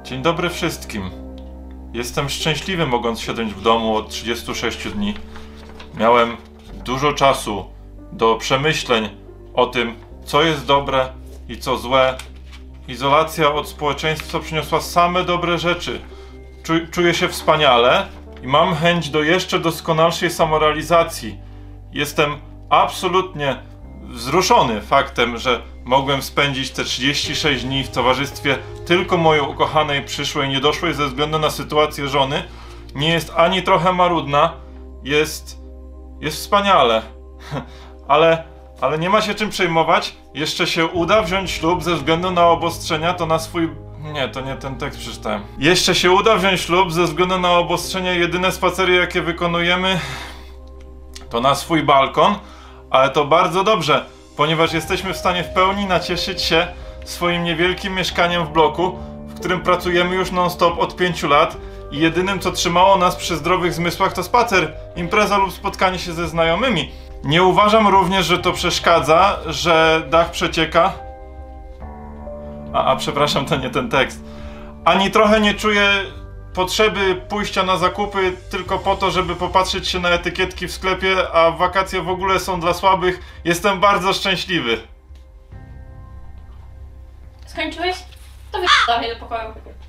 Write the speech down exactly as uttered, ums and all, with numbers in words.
Dzień dobry wszystkim. Jestem szczęśliwy, mogąc siedzieć w domu od trzydziestu sześciu dni. Miałem dużo czasu do przemyśleń o tym, co jest dobre i co złe. Izolacja od społeczeństwa przyniosła same dobre rzeczy. Czu- czuję się wspaniale i mam chęć do jeszcze doskonalszej samorealizacji. Jestem absolutnie wzruszony faktem, że mogłem spędzić te trzydzieści sześć dni w towarzystwie tylko mojej ukochanej przyszłej niedoszłej ze względu na sytuację żony. Nie jest ani trochę marudna, jest... jest wspaniale. ale... ale nie ma się czym przejmować, jeszcze się uda wziąć ślub ze względu na obostrzenia, to na swój... Nie, to nie ten tekst przeczytałem. Jeszcze się uda wziąć ślub ze względu na obostrzenia, jedyne spacery jakie wykonujemy to na swój balkon, ale to bardzo dobrze, ponieważ jesteśmy w stanie w pełni nacieszyć się swoim niewielkim mieszkaniem w bloku, w którym pracujemy już non-stop od pięciu lat i jedynym co trzymało nas przy zdrowych zmysłach to spacer, impreza lub spotkanie się ze znajomymi. Nie uważam również, że to przeszkadza, że dach przecieka. A, a przepraszam, to nie ten tekst. Ani trochę nie czuję potrzeby pójścia na zakupy tylko po to, żeby popatrzeć się na etykietki w sklepie, a wakacje w ogóle są dla słabych. Jestem bardzo szczęśliwy. Skończyłeś? To wyjdź do pokoju.